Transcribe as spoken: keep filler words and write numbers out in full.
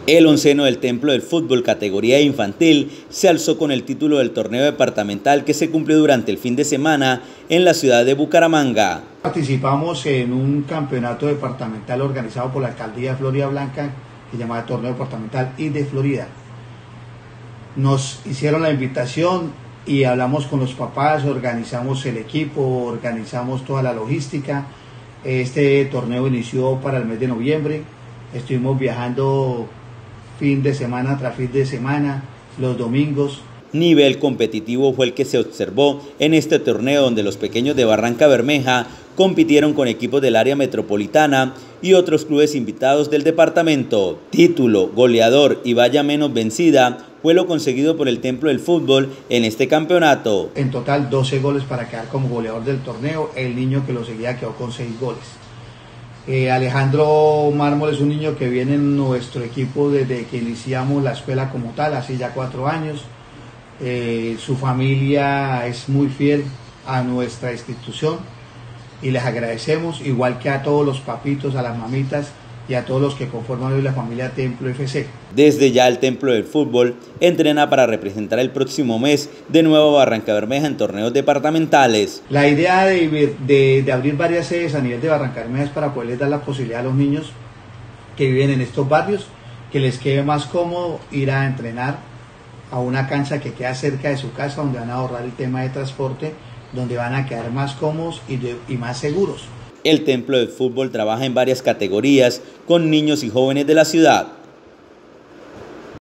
El onceno del Templo del Fútbol categoría infantil se alzó con el título del torneo departamental que se cumplió durante el fin de semana en la ciudad de Bucaramanga. Participamos en un campeonato departamental organizado por la Alcaldía de Florida Blanca que se llamaba Torneo Departamental I de Florida. Nos hicieron la invitación y hablamos con los papás, organizamos el equipo, organizamos toda la logística. Este torneo inició para el mes de noviembre, estuvimos viajando fin de semana tras fin de semana, los domingos. Nivel competitivo fue el que se observó en este torneo, donde los pequeños de Barrancabermeja compitieron con equipos del área metropolitana y otros clubes invitados del departamento. Título, goleador y valla menos vencida fue lo conseguido por el Templo del Fútbol en este campeonato. En total doce goles para quedar como goleador del torneo. El niño que lo seguía quedó con seis goles. Eh, Alejandro Mármol es un niño que viene en nuestro equipo desde que iniciamos la escuela como tal, hace ya cuatro años. Eh, su familia es muy fiel a nuestra institución y les agradecemos, igual que a todos los papitos, a las mamitas y a todos los que conforman hoy la familia Templo F C. Desde ya el Templo del Fútbol entrena para representar el próximo mes de nuevo a Barrancabermeja en torneos departamentales. La idea de, de, de abrir varias sedes a nivel de Barrancabermeja es para poderles dar la posibilidad a los niños que viven en estos barrios que les quede más cómodo ir a entrenar a una cancha que queda cerca de su casa, donde van a ahorrar el tema de transporte, donde van a quedar más cómodos y, de, y más seguros. El Templo del Fútbol trabaja en varias categorías con niños y jóvenes de la ciudad.